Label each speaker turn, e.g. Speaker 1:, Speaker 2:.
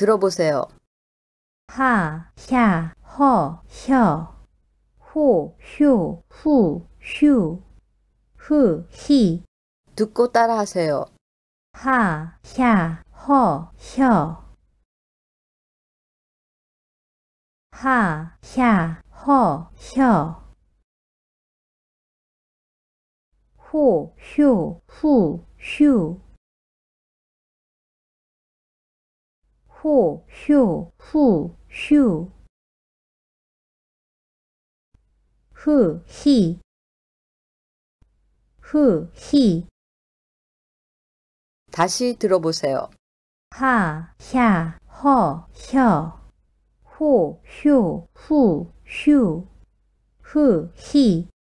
Speaker 1: 들어보세요.
Speaker 2: 하, 샤, 허, 혀, 호, 휴, 후, 슈, 흐, 히.
Speaker 1: 듣고 따라하세요.
Speaker 2: 하, 샤, 허, 혀. 하, 샤, 허, 혀. 호, 휴, 후, 슈. 호, 휴, 후, 슈. 흐, 히. 흐, 히.
Speaker 1: 다시 들어보세요.
Speaker 2: 하, 샤, 허, 혀. 호, 휴, 후, 슈. 흐, 히.